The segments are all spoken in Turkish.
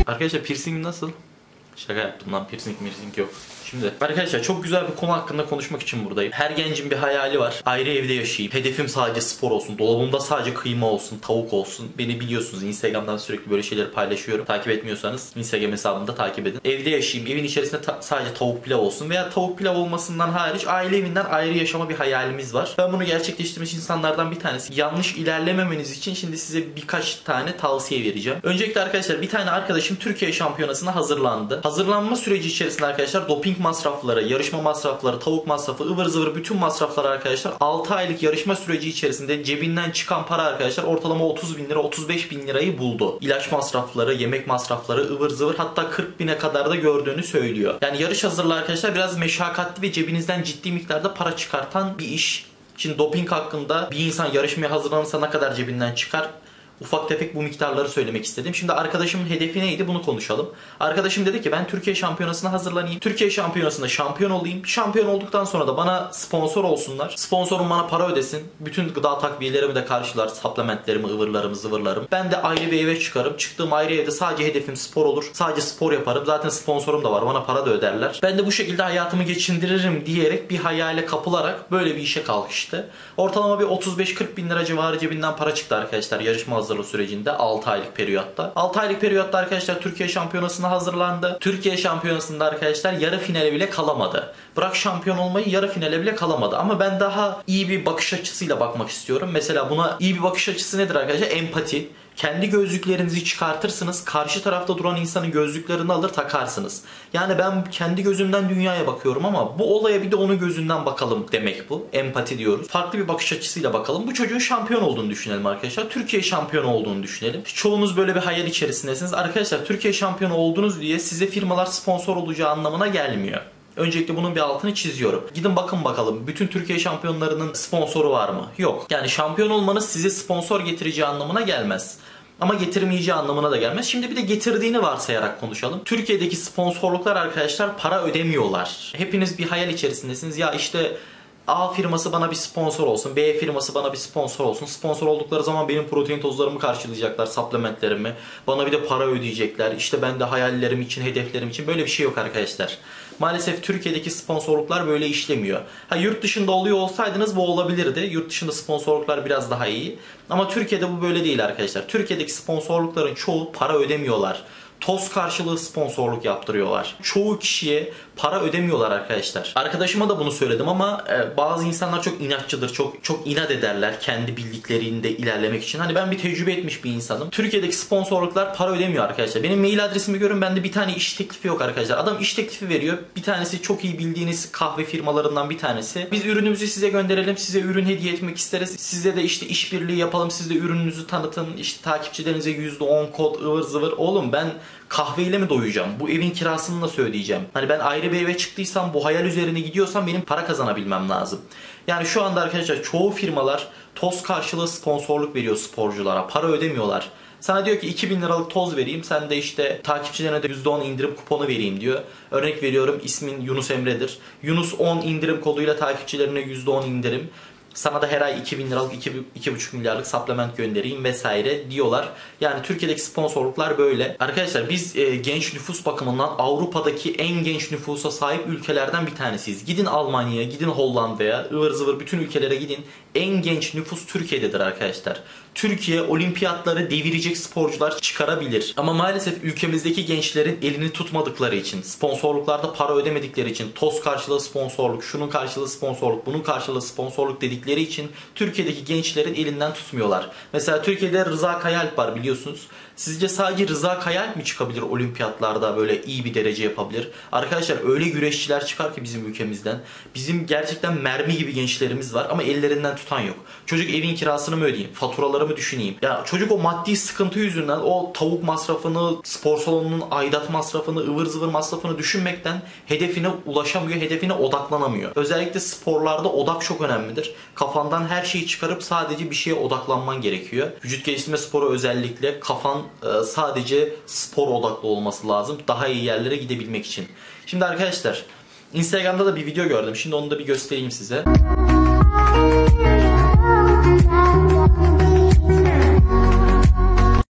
Arkadaşlar piercing nasıl? Şaka yaptım lan, piercing yok. Şimdi arkadaşlar çok güzel bir konu hakkında konuşmak için buradayım. Her gencin bir hayali var. Ayrı evde yaşayayım. Hedefim sadece spor olsun. Dolabımda sadece kıyma olsun, tavuk olsun. Beni biliyorsunuz, Instagram'dan sürekli böyle şeyleri paylaşıyorum. Takip etmiyorsanız Instagram hesabımda takip edin. Evde yaşayayım. Evin içerisinde sadece tavuk pilav olsun. Veya tavuk pilav olmasından hariç aile evinden ayrı yaşama bir hayalimiz var. Ben bunu gerçekleştirmiş insanlardan bir tanesi. Yanlış ilerlememeniz için şimdi size birkaç tane tavsiye vereceğim. Öncelikle arkadaşlar, bir tane arkadaşım Türkiye şampiyonasına hazırlandı. Hazırlanma süreci içerisinde arkadaşlar doping masrafları, yarışma masrafları, tavuk masrafı, ıvır zıvır bütün masraflar arkadaşlar 6 aylık yarışma süreci içerisinde cebinden çıkan para arkadaşlar ortalama 30 bin lira, 35 bin lirayı buldu. İlaç masrafları, yemek masrafları, ıvır zıvır, hatta 40 bine kadar da gördüğünü söylüyor. Yani yarış hazırlığı arkadaşlar biraz meşakkatli ve cebinizden ciddi miktarda para çıkartan bir iş. Şimdi doping hakkında bir insan yarışmaya hazırlanırsa ne kadar cebinden çıkar? Ufak tefek bu miktarları söylemek istedim. Şimdi arkadaşımın hedefi neydi, bunu konuşalım. Arkadaşım dedi ki ben Türkiye şampiyonasına hazırlanayım. Türkiye şampiyonasında şampiyon olayım. Şampiyon olduktan sonra da bana sponsor olsunlar. Sponsorum bana para ödesin. Bütün gıda takviyelerimi de karşılar. Supplementlerimi, ıvırlarımı, zıvırlarım. Ben de ayrı bir eve çıkarım. Çıktığım ayrı evde sadece hedefim spor olur. Sadece spor yaparım. Zaten sponsorum da var. Bana para da öderler. Ben de bu şekilde hayatımı geçindiririm diyerek bir hayale kapılarak böyle bir işe kalkıştı. Ortalama bir 35-40 bin lira civarı cebinden para çıktı arkadaşlar yarışma hazırlığı sürecinde 6 aylık periyotta. 6 aylık periyotta arkadaşlar Türkiye şampiyonasına hazırlandı. Türkiye şampiyonasında arkadaşlar yarı finale bile kalamadı. Bırak şampiyon olmayı, yarı finale bile kalamadı. Ama ben daha iyi bir bakış açısıyla bakmak istiyorum. Mesela buna iyi bir bakış açısı nedir arkadaşlar? Empati. Kendi gözlüklerinizi çıkartırsınız. Karşı tarafta duran insanın gözlüklerini alır takarsınız. Yani ben kendi gözümden dünyaya bakıyorum ama bu olaya bir de onun gözünden bakalım demek bu. Empati diyoruz. Farklı bir bakış açısıyla bakalım. Bu çocuğun şampiyon olduğunu düşünelim arkadaşlar. Türkiye şampiyonu olduğunu düşünelim. Çoğunuz böyle bir hayal içerisindesiniz. Arkadaşlar Türkiye şampiyonu oldunuz diye size firmalar sponsor olacağı anlamına gelmiyor. Öncelikle bunun bir altını çiziyorum. Gidin bakın bakalım bütün Türkiye şampiyonlarının sponsoru var mı? Yok. Yani şampiyon olmanız size sponsor getireceği anlamına gelmez. Ama getirmeyeceği anlamına da gelmez. Şimdi bir de getirdiğini varsayarak konuşalım. Türkiye'deki sponsorluklar arkadaşlar para ödemiyorlar. Hepiniz bir hayal içerisindesiniz. Ya işte A firması bana bir sponsor olsun, B firması bana bir sponsor olsun. Sponsor oldukları zaman benim protein tozlarımı karşılayacaklar, supplementlerimi. Bana bir de para ödeyecekler. İşte ben de hayallerim için, hedeflerim için. Böyle bir şey yok arkadaşlar. Maalesef Türkiye'deki sponsorluklar böyle işlemiyor. Yurt dışında oluyor olsaydınız bu olabilirdi. Yurt dışında sponsorluklar biraz daha iyi. Ama Türkiye'de bu böyle değil arkadaşlar. Türkiye'deki sponsorlukların çoğu para ödemiyorlar. Toz karşılığı sponsorluk yaptırıyorlar. Çoğu kişiye para ödemiyorlar arkadaşlar. Arkadaşıma da bunu söyledim ama bazı insanlar çok inatçıdır. Çok inat ederler kendi bildiklerinde ilerlemek için. Hani ben bir tecrübe etmiş bir insanım. Türkiye'deki sponsorluklar para ödemiyor arkadaşlar. Benim mail adresimi görün, bende bir tane iş teklifi yok arkadaşlar. Adam iş teklifi veriyor. Bir tanesi çok iyi bildiğiniz kahve firmalarından bir tanesi. Biz ürünümüzü size gönderelim. Size ürün hediye etmek isteriz. Size de işte işbirliği yapalım. Siz de ürününüzü tanıtın. İşte takipçilerinize %10 kod ıvır zıvır. Oğlum ben kahveyle mi doyacağım? Bu evin kirasını nasıl ödeyeceğim? Hani ben ayrı bir eve çıktıysam, bu hayal üzerine gidiyorsam benim para kazanabilmem lazım. Yani şu anda arkadaşlar çoğu firmalar toz karşılığı sponsorluk veriyor sporculara. Para ödemiyorlar. Sana diyor ki 2000 liralık toz vereyim. Sen de işte takipçilerine de %10 indirim kuponu vereyim diyor. Örnek veriyorum, ismin Yunus Emre'dir. Yunus 10 indirim koduyla takipçilerine %10 indirim. Sana da her ay 2000 liralık 2,5 milyarlık supplement göndereyim vesaire diyorlar. Yani Türkiye'deki sponsorluklar böyle. Arkadaşlar biz genç nüfus bakımından Avrupa'daki en genç nüfusa sahip ülkelerden bir tanesiyiz. Gidin Almanya'ya, gidin Hollanda'ya, ıvır zıvır bütün ülkelere gidin. En genç nüfus Türkiye'dedir arkadaşlar. Türkiye olimpiyatları devirecek sporcular çıkarabilir. Ama maalesef ülkemizdeki gençlerin elini tutmadıkları için, sponsorluklarda para ödemedikleri için, toz karşılığı sponsorluk, şunun karşılığı sponsorluk, bunun karşılığı sponsorluk dedikleri için Türkiye'deki gençlerin elinden tutmuyorlar. Mesela Türkiye'de Rıza Kayaalp var biliyorsunuz. Sizce sadece Rıza Kayaalp mi çıkabilir olimpiyatlarda, böyle iyi bir derece yapabilir? Arkadaşlar öyle güreşçiler çıkar ki bizim ülkemizden. Bizim gerçekten mermi gibi gençlerimiz var ama ellerinden tutan yok. Çocuk evin kirasını mı ödeyeyim? Faturaları mı düşüneyim? Ya çocuk o maddi sıkıntı yüzünden o tavuk masrafını, spor salonunun aidat masrafını, ıvır zıvır masrafını düşünmekten hedefine ulaşamıyor, hedefine odaklanamıyor. Özellikle sporlarda odak çok önemlidir. Kafandan her şeyi çıkarıp sadece bir şeye odaklanman gerekiyor. Vücut geliştirme sporu özellikle kafan sadece spor odaklı olması lazım. Daha iyi yerlere gidebilmek için. Şimdi arkadaşlar Instagram'da da bir video gördüm. Şimdi onu da bir göstereyim size.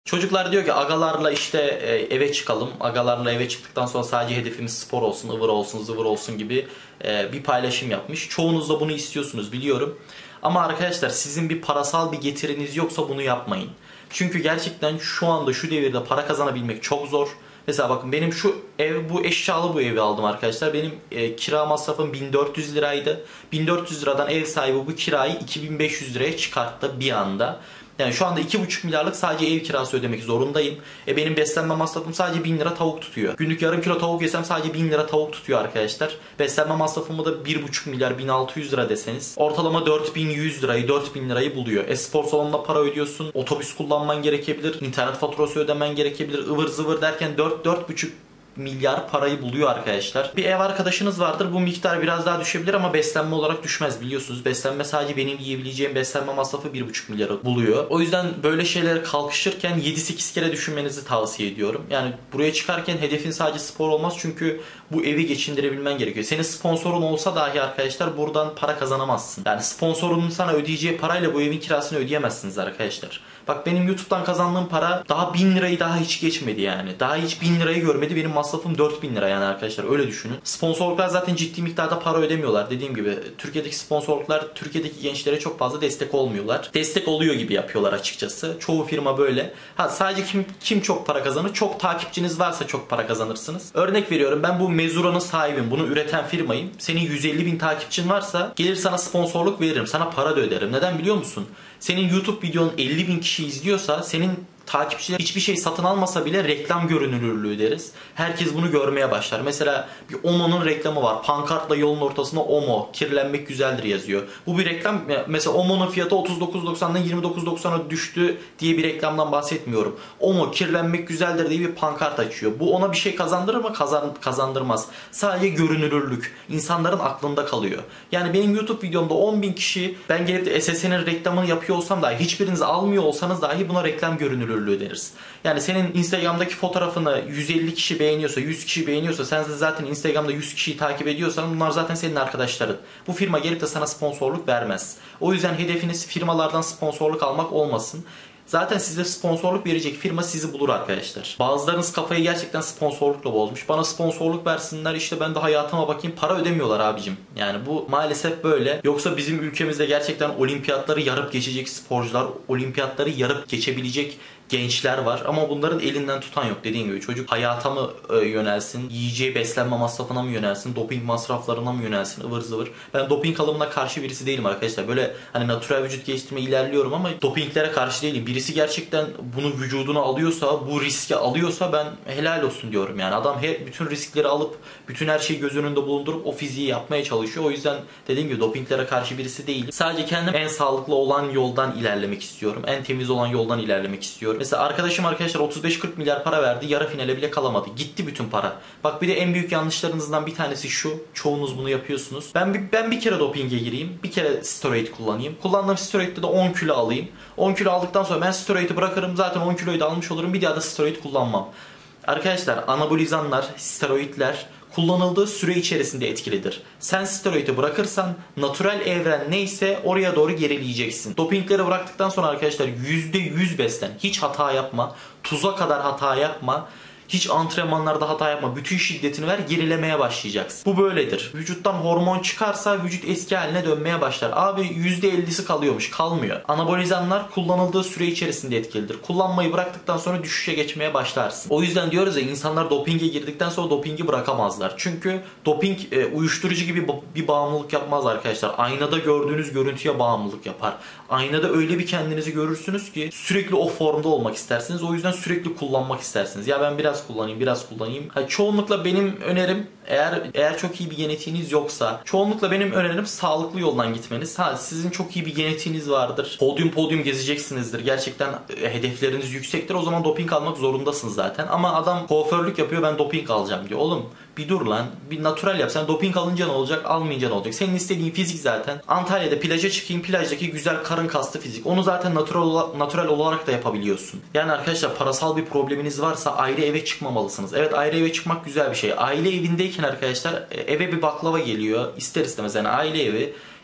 Çocuklar diyor ki agalarla işte eve çıkalım. Agalarla eve çıktıktan sonra sadece hedefimiz spor olsun, ıvır olsun, zıvır olsun gibi bir paylaşım yapmış. Çoğunuz da bunu istiyorsunuz biliyorum. Ama arkadaşlar sizin bir parasal bir getiriniz yoksa bunu yapmayın. Çünkü gerçekten şu anda şu devirde para kazanabilmek çok zor. Mesela bakın benim şu ev, bu eşyalı bu evi aldım arkadaşlar. Benim kira masrafım 1400 liraydı. 1400 liradan ev sahibi bu kirayı 2500 liraya çıkarttı bir anda. Yani şu anda 2,5 milyarlık sadece ev kirası ödemek zorundayım. Benim beslenme masrafım sadece 1000 lira tavuk tutuyor. Günlük yarım kilo tavuk yesem sadece 1000 lira tavuk tutuyor arkadaşlar. Beslenme masrafımı da 1,5 milyar 1600 lira deseniz. Ortalama 4100 lirayı 4000 lirayı buluyor. Spor salonuna para ödüyorsun. Otobüs kullanman gerekebilir. İnternet faturası ödemen gerekebilir. Ivır zıvır derken 4-4,5 milyar parayı buluyor arkadaşlar. Bir ev arkadaşınız vardır. Bu miktar biraz daha düşebilir ama beslenme olarak düşmez biliyorsunuz. Beslenme sadece benim yiyebileceğim beslenme masrafı 1,5 milyarı buluyor. O yüzden böyle şeylere kalkışırken 7-8 kere düşünmenizi tavsiye ediyorum. Yani buraya çıkarken hedefin sadece spor olmaz çünkü bu evi geçindirebilmen gerekiyor. Senin sponsorun olsa dahi arkadaşlar buradan para kazanamazsın. Yani sponsorunun sana ödeyeceği parayla bu evin kirasını ödeyemezsiniz arkadaşlar. Bak benim YouTube'dan kazandığım para daha 1000 lirayı daha hiç geçmedi yani. Daha hiç 1000 lirayı görmedi. Benim masrafım 4000 lira yani arkadaşlar öyle düşünün. Sponsorluklar zaten ciddi miktarda para ödemiyorlar. Dediğim gibi Türkiye'deki sponsorluklar Türkiye'deki gençlere çok fazla destek olmuyorlar. Destek oluyor gibi yapıyorlar açıkçası. Çoğu firma böyle. Sadece kim çok para kazanır? Çok takipçiniz varsa çok para kazanırsınız. Örnek veriyorum ben bu Mezura'nın sahibim. Bunu üreten firmayım. Senin 150 bin takipçin varsa gelir sana sponsorluk veririm. Sana para da öderim. Neden biliyor musun? Senin YouTube videonun 50 bin kişi izliyorsa senin takipçiler hiçbir şey satın almasa bile reklam görünürlüğü deriz. Herkes bunu görmeye başlar. Mesela bir Omo'nun reklamı var. Pankartla yolun ortasına Omo, kirlenmek güzeldir yazıyor. Bu bir reklam. Mesela Omo'nun fiyatı 39.90'dan 29.90'a düştü diye bir reklamdan bahsetmiyorum. Omo, kirlenmek güzeldir diye bir pankart açıyor. Bu ona bir şey kazandırır mı? Kazandırmaz. Sadece görünürlük. İnsanların aklında kalıyor. Yani benim YouTube videomda 10.000 kişi ben gelip de SSN'in reklamını yapıyor olsam dahi hiçbiriniz almıyor olsanız dahi buna reklam görünürlüğü deriz. Yani senin Instagram'daki fotoğrafını 150 kişi beğeniyorsa, 100 kişi beğeniyorsa, sen zaten Instagram'da 100 kişiyi takip ediyorsan bunlar zaten senin arkadaşların. Bu firma gelip de sana sponsorluk vermez. O yüzden hedefiniz firmalardan sponsorluk almak olmasın. Zaten size sponsorluk verecek firma sizi bulur arkadaşlar. Bazılarınız kafayı gerçekten sponsorlukla bozmuş. Bana sponsorluk versinler işte ben de hayatıma bakayım. Para ödemiyorlar abicim. Yani bu maalesef böyle. Yoksa bizim ülkemizde gerçekten olimpiyatları yarıp geçecek sporcular, olimpiyatları yarıp geçebilecek gençler var ama bunların elinden tutan yok. Dediğim gibi çocuk hayata mı yönelsin, yiyeceği beslenme masrafına mı yönelsin, doping masraflarına mı yönelsin, ıvır zıvır. Ben doping alımına karşı birisi değilim arkadaşlar. Böyle hani natürel vücut geliştirme ilerliyorum ama dopinglere karşı değilim. Birisi gerçekten bunu vücuduna alıyorsa, bu riski alıyorsa ben helal olsun diyorum yani. Adam bütün riskleri alıp, bütün her şeyi göz önünde bulundurup o fiziği yapmaya çalışıyor. O yüzden dediğim gibi dopinglere karşı birisi değilim. Sadece kendim en sağlıklı olan yoldan ilerlemek istiyorum. En temiz olan yoldan ilerlemek istiyorum. Mesela arkadaşım arkadaşlar 35-40 milyar para verdi. Yarı finale bile kalamadı. Gitti bütün para. Bak bir de en büyük yanlışlarınızdan bir tanesi şu. Çoğunuz bunu yapıyorsunuz. Ben bir kere dopinge gireyim. Bir kere steroid kullanayım. Kullandığım steroidde de 10 kilo alayım. 10 kilo aldıktan sonra ben steroidi bırakırım. Zaten 10 kiloyu da almış olurum. Bir daha da steroid kullanmam. Arkadaşlar anabolizanlar, steroidler kullanıldığı süre içerisinde etkilidir. Sen steroidi bırakırsan natürel evren neyse oraya doğru gerileyeceksin. Dopingleri bıraktıktan sonra arkadaşlar %100 beslen. Hiç hata yapma. Tuza kadar hata yapma. Hiç antrenmanlarda hata yapma. Bütün şiddetini ver, gerilemeye başlayacaksın. Bu böyledir. Vücuttan hormon çıkarsa vücut eski haline dönmeye başlar. Abi %50'si kalıyormuş. Kalmıyor. Anabolizanlar kullanıldığı süre içerisinde etkilidir. Kullanmayı bıraktıktan sonra düşüşe geçmeye başlarsın. O yüzden diyoruz ya insanlar dopinge girdikten sonra dopingi bırakamazlar. Çünkü doping uyuşturucu gibi bir bağımlılık yapmaz arkadaşlar. Aynada gördüğünüz görüntüye bağımlılık yapar. Aynada öyle bir kendinizi görürsünüz ki sürekli o formda olmak istersiniz. O yüzden sürekli kullanmak istersiniz. Ya ben biraz kullanayım. Çoğunlukla benim önerim eğer çok iyi bir genetiğiniz yoksa çoğunlukla benim önerim sağlıklı yoldan gitmeniz. Sizin çok iyi bir genetiğiniz vardır. Podyum gezeceksinizdir. Gerçekten hedefleriniz yüksektir. O zaman doping almak zorundasınız zaten. Ama adam kuaförlük yapıyor ben doping alacağım diyor. Oğlum bir dur lan. Bir natürel yap. Sen doping alınca ne olacak? Almayınca ne olacak? Senin istediğin fizik zaten. Antalya'da plaja çıkayım. Plajdaki güzel karın kaslı fizik. Onu zaten natürel olarak da yapabiliyorsun. Yani arkadaşlar parasal bir probleminiz varsa ayrı eve çıkmamalısınız. Evet ayrı eve çıkmak güzel bir şey. Aile evindeyken arkadaşlar eve bir baklava geliyor. İster istemez yani aile evi.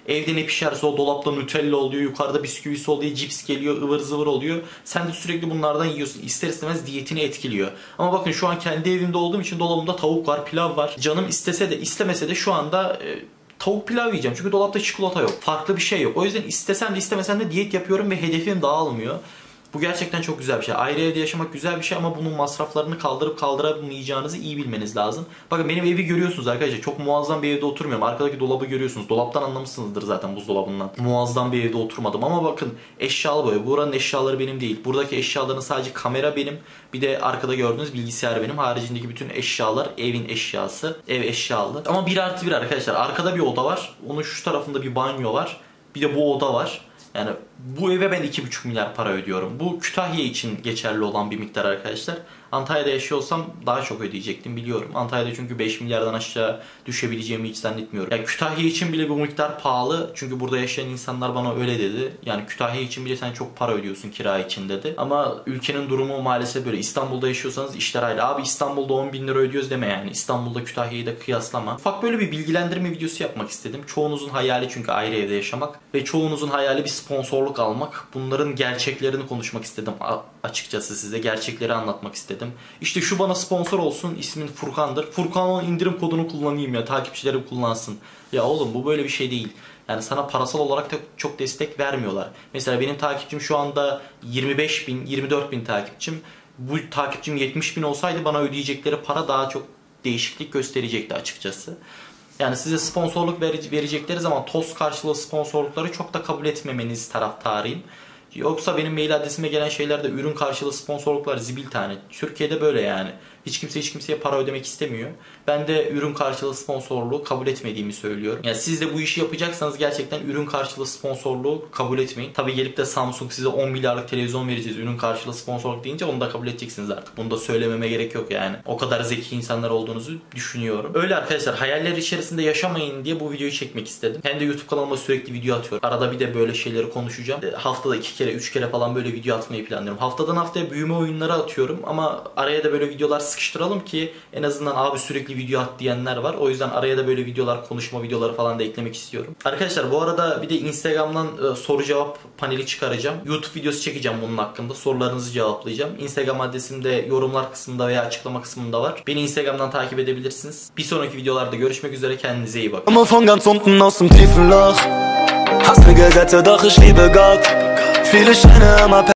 Evde ne pişerse o dolapta Nutella oluyor, yukarıda bisküvisi oluyor, cips geliyor, ıvır zıvır oluyor. Sen de sürekli bunlardan yiyorsun. İster istemez diyetini etkiliyor. Ama bakın şu an kendi evimde olduğum için dolabımda tavuk var, pilav var. Canım istese de istemese de şu anda tavuk pilav yiyeceğim. Çünkü dolapta çikolata yok. Farklı bir şey yok. O yüzden istesem de istemesem de diyet yapıyorum ve hedefim dağılmıyor. Bu gerçekten çok güzel bir şey. Ayrı evde yaşamak güzel bir şey ama bunun masraflarını kaldırıp kaldıramayacağınızı iyi bilmeniz lazım. Bakın benim evi görüyorsunuz arkadaşlar. Çok muazzam bir evde oturmuyorum. Arkadaki dolabı görüyorsunuz. Dolaptan anlamışsınızdır zaten, buzdolabından. Muazzam bir evde oturmadım ama bakın eşyalı böyle. Buranın eşyaları benim değil. Buradaki eşyaların sadece kamera benim. Bir de arkada gördüğünüz bilgisayar benim. Haricindeki bütün eşyalar evin eşyası. Ev eşyalı. Ama 1+1 arkadaşlar. Arkada bir oda var. Onun şu tarafında bir banyo var. Bir de bu oda var. Yani bu eve ben 2,5 milyar para ödüyorum. Bu Kütahya için geçerli olan bir miktar arkadaşlar. Antalya'da yaşıyorsam daha çok ödeyecektim biliyorum. Antalya'da çünkü 5 milyardan aşağı düşebileceğimi hiç zannetmiyorum. Yani Kütahya için bile bu miktar pahalı. Çünkü burada yaşayan insanlar bana öyle dedi. Yani Kütahya için bile sen çok para ödüyorsun kira için dedi. Ama ülkenin durumu maalesef böyle. İstanbul'da yaşıyorsanız işler ayrı. Abi İstanbul'da 10 bin lira ödüyoruz deme yani. İstanbul'da Kütahya'yı da kıyaslama. Ufak böyle bir bilgilendirme videosu yapmak istedim. Çoğunuzun hayali çünkü ayrı evde yaşamak. Ve çoğunuzun hayali bir sponsorluk almak. Bunların gerçeklerini konuşmak istedim açıkçası size. Gerçekleri anlatmak istedim. İşte şu bana sponsor olsun, ismin Furkan'dır. Furkan'ın indirim kodunu kullanayım ya, takipçilerim kullansın. Ya oğlum bu böyle bir şey değil. Yani sana parasal olarak da çok destek vermiyorlar. Mesela benim takipçim şu anda 25 bin, 24 bin takipçim. Bu takipçim 70 bin olsaydı bana ödeyecekleri para daha çok değişiklik gösterecekti açıkçası. Yani size sponsorluk verecekleri zaman toz karşılığı sponsorlukları çok da kabul etmemeniz taraftarıyım. Yoksa benim mail adresime gelen şeylerde ürün karşılığı sponsorluklar zibil tane. Türkiye'de böyle yani. Hiç kimse hiç kimseye para ödemek istemiyor. Ben de ürün karşılığı sponsorluğu kabul etmediğimi söylüyorum. Yani siz de bu işi yapacaksanız gerçekten ürün karşılığı sponsorluğu kabul etmeyin. Tabi gelip de Samsung size 10 milyarlık televizyon vereceğiz ürün karşılığı sponsorluk deyince onu da kabul edeceksiniz artık. Bunu da söylememe gerek yok yani. O kadar zeki insanlar olduğunuzu düşünüyorum. Öyle arkadaşlar, hayaller içerisinde yaşamayın diye bu videoyu çekmek istedim. Hem de YouTube kanalıma sürekli video atıyorum. Arada bir de böyle şeyleri konuşacağım. Haftada 2 kere 3 kere falan böyle video atmayı planlıyorum. Haftadan haftaya büyüme oyunları atıyorum ama araya da böyle videolar sıkıştıralım ki en azından abi sürekli video at diyenler var. O yüzden araya da böyle videolar, konuşma videoları falan da eklemek istiyorum. Arkadaşlar bu arada bir de Instagram'dan soru cevap paneli çıkaracağım. YouTube videosu çekeceğim bunun hakkında. Sorularınızı cevaplayacağım. Instagram adresim de yorumlar kısmında veya açıklama kısmında var. Beni Instagram'dan takip edebilirsiniz. Bir sonraki videolarda görüşmek üzere. Kendinize iyi bakın. Von ganz unten aus dem tiefen Loch. Hast mir Gesetze, doch ich liebe Gott. Viele Scheine, aber